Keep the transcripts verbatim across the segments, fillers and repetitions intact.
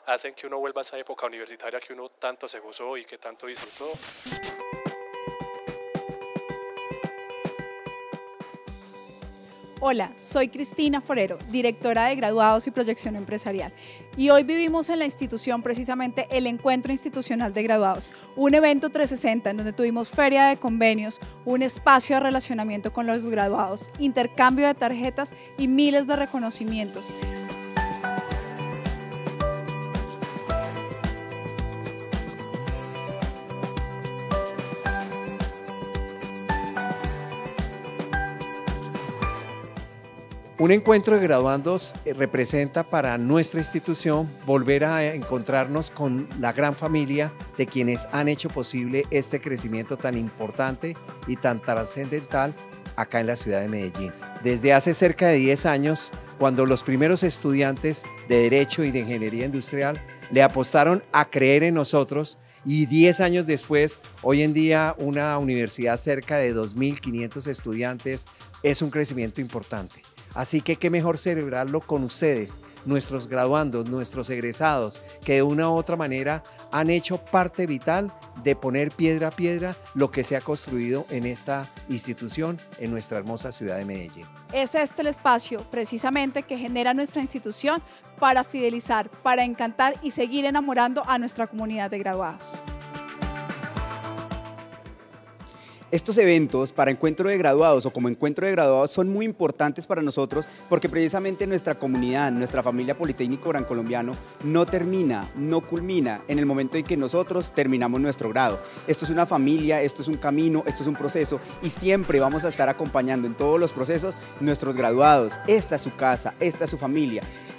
hacen que uno vuelva a esa época universitaria que uno tanto se gozó y que tanto disfrutó. Hola, soy Cristina Forero, directora de Graduados y Proyección Empresarial, y hoy vivimos en la institución precisamente el Encuentro Institucional de Graduados, un evento trescientos sesenta en donde tuvimos feria de convenios, un espacio de relacionamiento con los graduados, intercambio de tarjetas y miles de reconocimientos. Un encuentro de graduandos representa para nuestra institución volver a encontrarnos con la gran familia de quienes han hecho posible este crecimiento tan importante y tan trascendental acá en la ciudad de Medellín. Desde hace cerca de diez años, cuando los primeros estudiantes de Derecho y de Ingeniería Industrial le apostaron a creer en nosotros, y diez años después, hoy en día una universidad cerca de dos mil quinientos estudiantes es un crecimiento importante. Así que qué mejor celebrarlo con ustedes, nuestros graduandos, nuestros egresados, que de una u otra manera han hecho parte vital de poner piedra a piedra lo que se ha construido en esta institución, en nuestra hermosa ciudad de Medellín. Es este el espacio precisamente que genera nuestra institución para fidelizar, para encantar y seguir enamorando a nuestra comunidad de graduados. Estos eventos para encuentro de graduados o como encuentro de graduados son muy importantes para nosotros porque precisamente nuestra comunidad, nuestra familia Politécnico Gran Colombiano no termina, no culmina en el momento en que nosotros terminamos nuestro grado. Esto es una familia, esto es un camino, esto es un proceso y siempre vamos a estar acompañando en todos los procesos nuestros graduados. Esta es su casa, esta es su familia.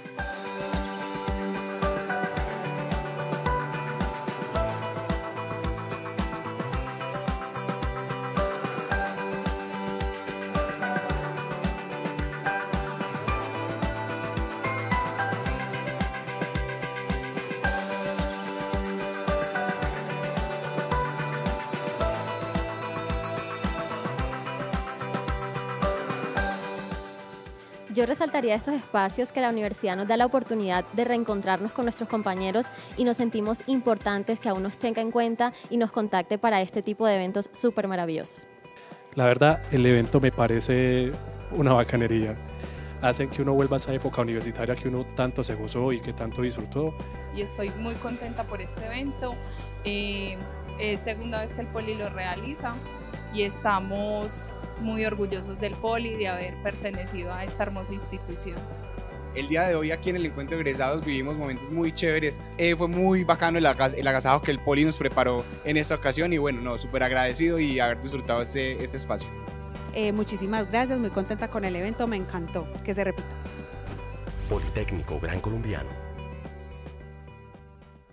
Yo resaltaría estos espacios que la universidad nos da la oportunidad de reencontrarnos con nuestros compañeros y nos sentimos importantes que aún nos tenga en cuenta y nos contacte para este tipo de eventos súper maravillosos. La verdad, el evento me parece una bacanería. Hacen que uno vuelva a esa época universitaria que uno tanto se gozó y que tanto disfrutó. Y estoy muy contenta por este evento. Eh, es segunda vez que el Poli lo realiza y estamos muy orgullosos del Poli, de haber pertenecido a esta hermosa institución. El día de hoy aquí en el encuentro de egresados vivimos momentos muy chéveres, eh, fue muy bacano el, agas el agasajo que el Poli nos preparó en esta ocasión y bueno, no, súper agradecido y haber disfrutado este, este espacio. Eh, muchísimas gracias, muy contenta con el evento, me encantó, que se repita. Politécnico Gran Colombiano.